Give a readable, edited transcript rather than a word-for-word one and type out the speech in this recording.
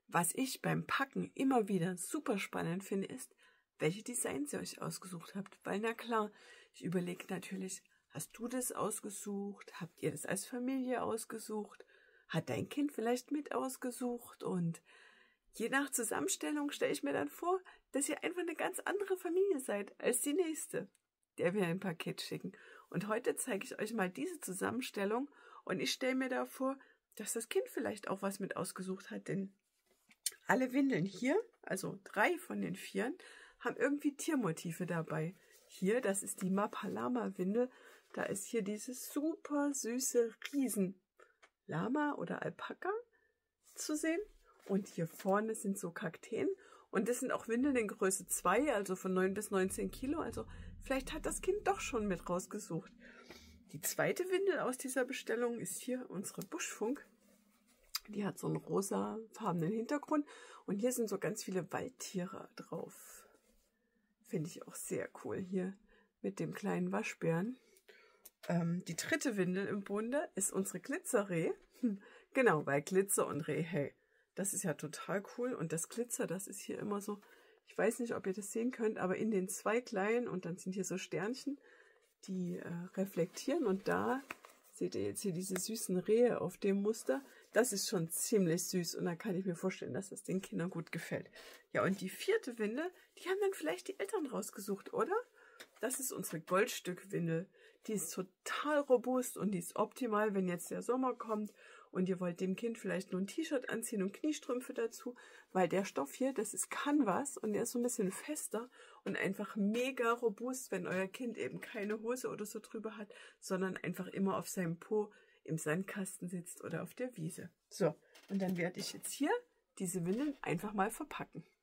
Was ich beim Packen immer wieder super spannend finde, ist, welche Designs ihr euch ausgesucht habt. Weil na klar, ich überlege natürlich, hast du das ausgesucht? Habt ihr das als Familie ausgesucht? Hat dein Kind vielleicht mit ausgesucht? Und je nach Zusammenstellung stelle ich mir dann vor, dass ihr einfach eine ganz andere Familie seid als die nächste, der wir ein Paket schicken. Und heute zeige ich euch mal diese Zusammenstellung und ich stelle mir da vor, dass das Kind vielleicht auch was mit ausgesucht hat, denn alle Windeln hier, also 3 von den 4, haben irgendwie Tiermotive dabei. Hier, das ist die Mapalama-Windel, da ist hier dieses super süße Riesen-Lama oder Alpaka zu sehen. Und hier vorne sind so Kakteen. Und das sind auch Windeln in Größe 2, also von 9 bis 19 Kilo. Also vielleicht hat das Kind doch schon mit rausgesucht. Die zweite Windel aus dieser Bestellung ist hier unsere Buschfunk. Die hat so einen rosafarbenen Hintergrund. Und hier sind so ganz viele Waldtiere drauf. Finde ich auch sehr cool hier mit dem kleinen Waschbären. Die dritte Windel im Bunde ist unsere Glitzerreh. Genau, weil Glitzer und Reh, hey, das ist ja total cool. Und das Glitzer, das ist hier immer so, ich weiß nicht, ob ihr das sehen könnt, aber in den 2 kleinen und dann sind hier so Sternchen, die reflektieren. Und da seht ihr jetzt hier diese süßen Rehe auf dem Muster. Das ist schon ziemlich süß und da kann ich mir vorstellen, dass das den Kindern gut gefällt. Ja, und die 4. Windel, die haben dann vielleicht die Eltern rausgesucht, oder? Das ist unsere Goldstückwindel. Die ist total robust und die ist optimal, wenn jetzt der Sommer kommt und ihr wollt dem Kind vielleicht nur ein T-Shirt anziehen und Kniestrümpfe dazu, weil der Stoff hier, das ist Canvas und der ist so ein bisschen fester und einfach mega robust, wenn euer Kind eben keine Hose oder so drüber hat, sondern einfach immer auf seinem Po im Sandkasten sitzt oder auf der Wiese. So, und dann werde ich jetzt hier diese Windeln einfach mal verpacken.